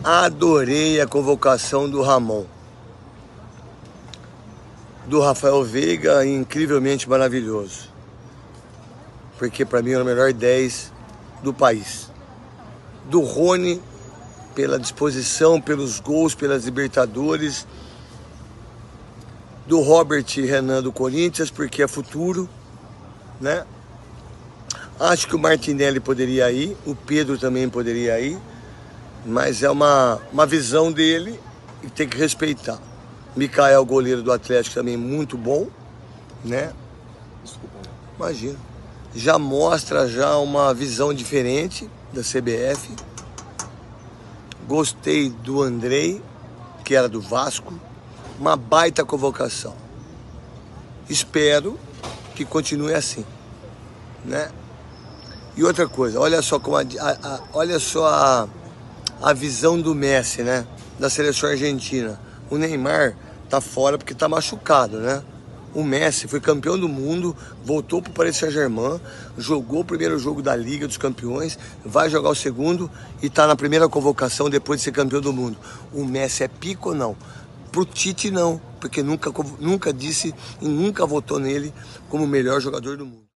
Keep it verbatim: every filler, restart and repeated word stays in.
Adorei a convocação do Ramon. Do Rafael Veiga, incrivelmente maravilhoso. Porque para mim é o melhor dez do país. Do Rony, pela disposição, pelos gols, pelas Libertadores. Do Robert Renan do Corinthians, porque é futuro, né? Acho que o Martinelli poderia ir, o Pedro também poderia ir, mas é uma, uma visão dele e tem que respeitar. Mikael, goleiro do Atlético, também muito bom, né? Desculpa. Imagina. Já mostra já uma visão diferente da C B F. Gostei do Andrei, que era do Vasco. Uma baita convocação. Espero que continue assim, né? E outra coisa, olha só como a, a, a, olha só a, a visão do Messi, né? Da seleção argentina. O Neymar tá fora porque tá machucado, né? O Messi foi campeão do mundo, voltou pro Paris Saint-Germain, jogou o primeiro jogo da Liga dos Campeões, vai jogar o segundo e tá na primeira convocação depois de ser campeão do mundo. O Messi é pico ou não? Pro Tite não, porque nunca, nunca disse e nunca votou nele como o melhor jogador do mundo.